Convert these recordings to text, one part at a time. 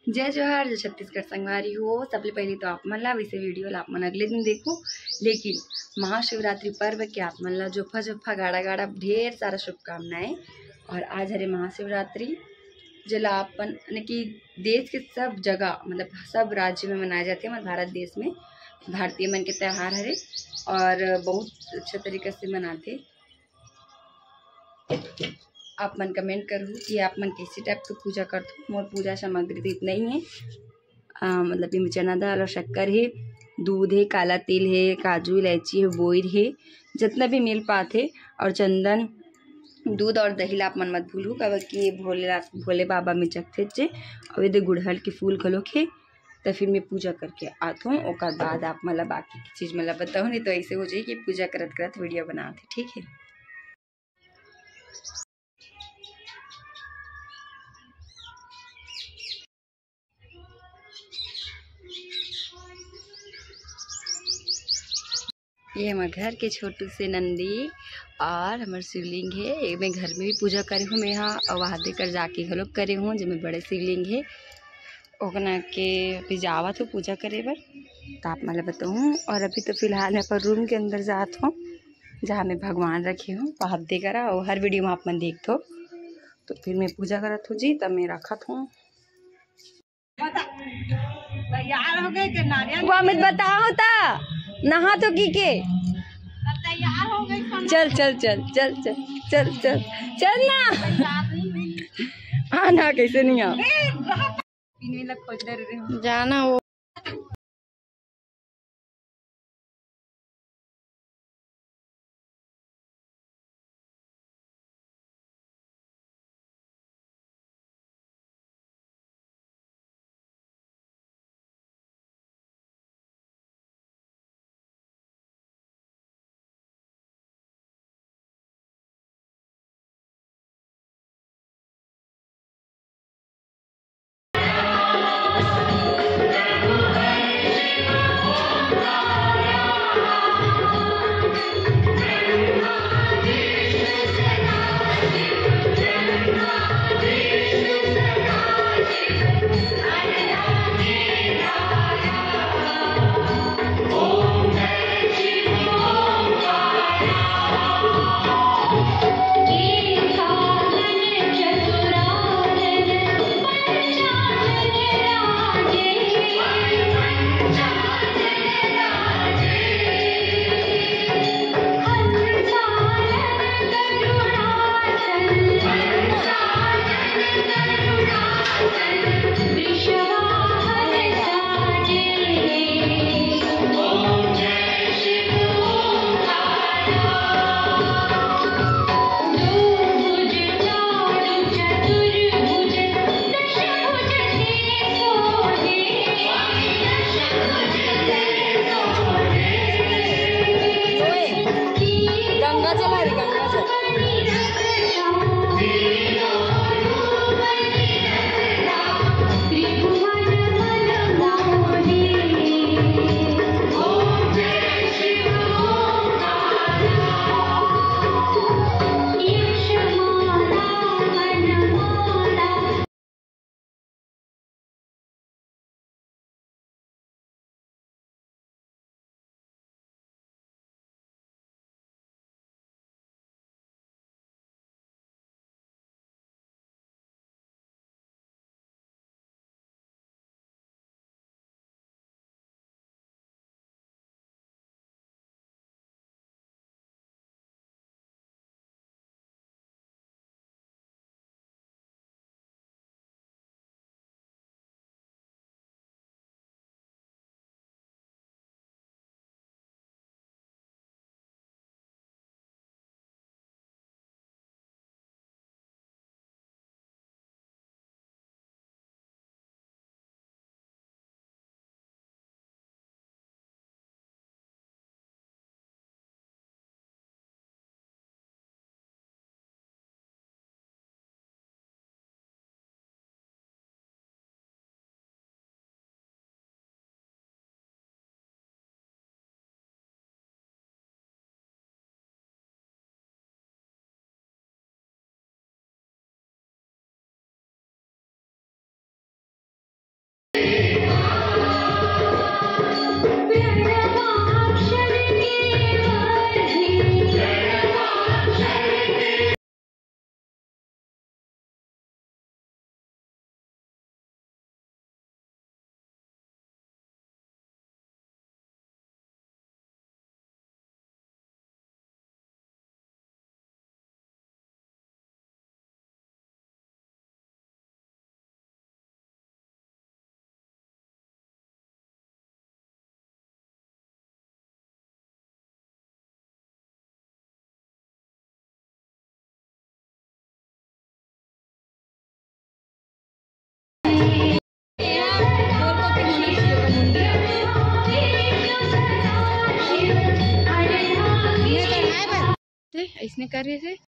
जय जोहार जय छत्तीसगढ़ संगवारी हो। सबले पहले तो आप मन ला वैसे वीडियो ला आप मन अगले दिन देखो, लेकिन महाशिवरात्रि पर्व के आप मन ला जोफा जोफा गाड़ा गाड़ा ढेर सारा शुभकामनाएं। और आज हरे महाशिवरात्रि जला अपन कि देश के सब जगह मतलब सब राज्य में मनाए जाते हैं। हमारे भारत देश में भारतीय मन के त्यौहार हरे और बहुत अच्छा तरीके से मनाते। आप मन कमेंट करूँ कि आप मन कैसे टाइप की पूजा करते हो। मोर पूजा सामग्री तो इतना ही है, मतलब इनमें चना दाल और शक्कर है, दूध है, काला तिल है, काजू इलायची है, बोर है, जितना भी मिल पाते और चंदन दूध और दही ला आप मन मत भूलू कब कि भोले बाबा में चखते चे और यदि गुड़हल के फूल घलोक है। तो फिर मैं पूजा करके आती हूँ, और बाद आप मतलब बाकी की चीज़ मतलब बताऊँ, नहीं तो ऐसे हो जाए कि पूजा करत करत वीडियो बनाते। ठीक है। ये हमारे घर के छोटू से नंदी और हमारे शिवलिंग है। ये मैं घर में भी पूजा करे हूँ, मैं यहाँ और वहाँ देकर जाके घलोक करे हूँ जो मैं बड़े शिवलिंग है ओकना के अभी जावत हूँ पूजा करे बर। तो आप मतलब बताऊँ, और अभी तो फिलहाल यहाँ पर रूम के अंदर जात हूँ जहाँ मैं भगवान रखे हूँ वहाँ दे करा, और हर वीडियो में आप मन देख दो। तो फिर मैं पूजा करत हूँ जी, तब मैं रखत हूँ। तैयार हो गए के नारियल वो अमित बताओ ता नहा तो की के तैयार हो गए। चल चल चल चल चल चल चल चल ना आना कैसे नहीं आ जाना वो इसने कर रहे थे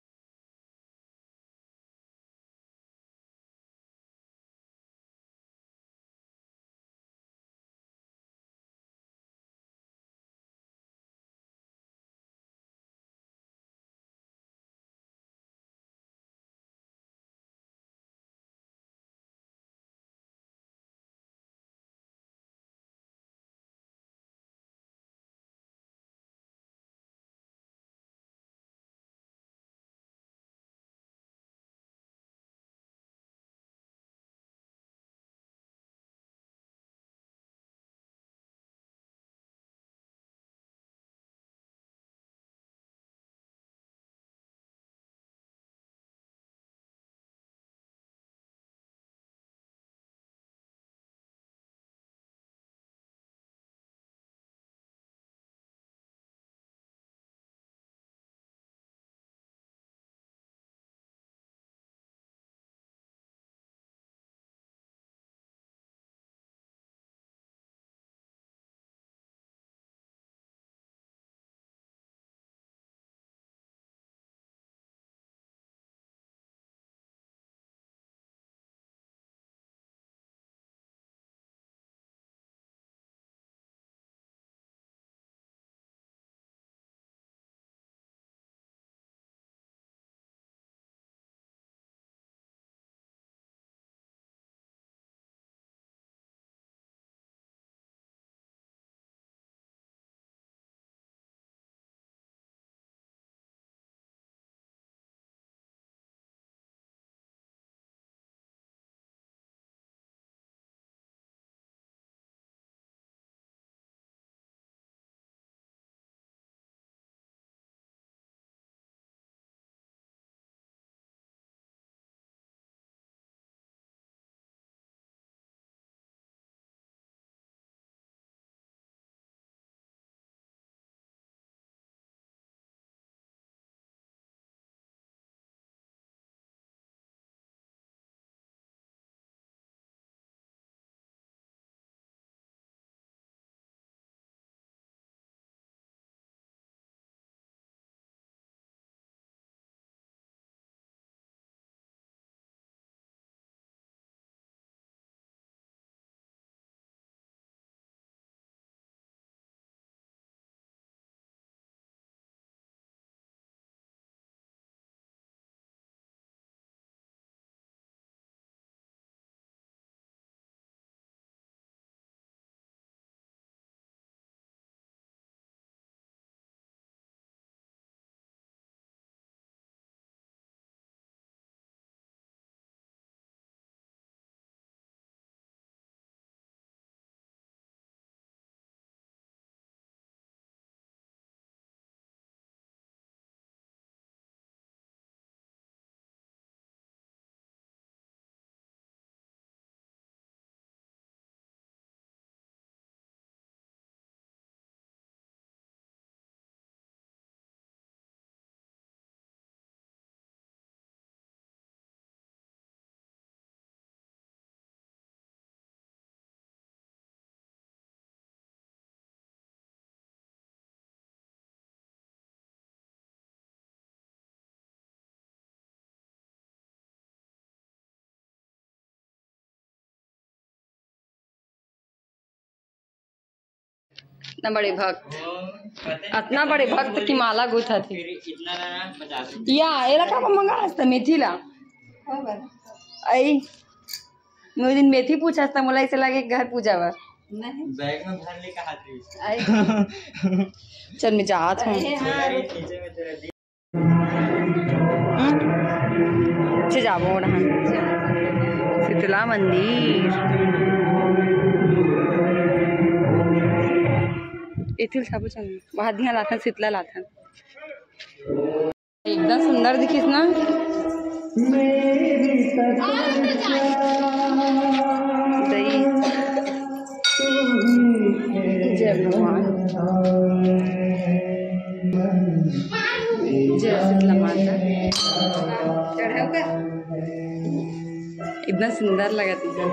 इतना बड़े भक्त, इतना बड़े भक्त की माला गुथा थी या एला का मंगा असता मेथीला आई मैं दिन मेथी पूछा था, मोला ऐसे लगे घर पूजा बा बैग में भर ले का हाथ चल मैं जात हूँ से जाबो वहाँ शीतला मंदिर इथिल साबो चल वहाँ दिया लाथन शीतला लाथन एकदम सुंदर दिखिस ना। दही जय भगवान जय शीतला माता चढ़ाओ का इतना सुंदर लगा तुझे।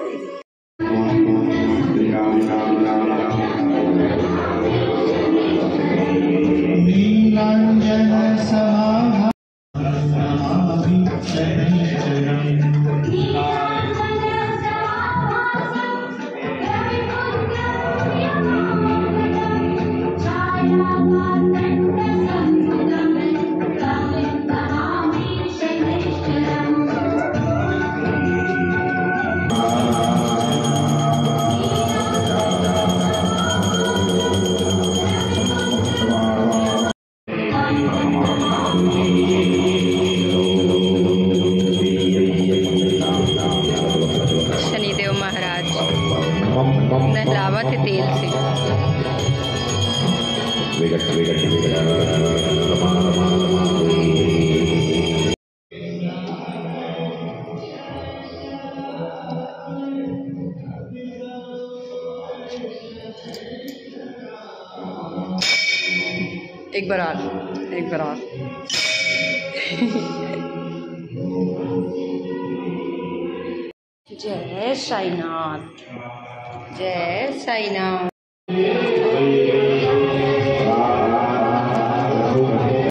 शनिदेव महाराज नहलावा थे तेल से। एक बार और जय साईनाथ जय साईनाथ।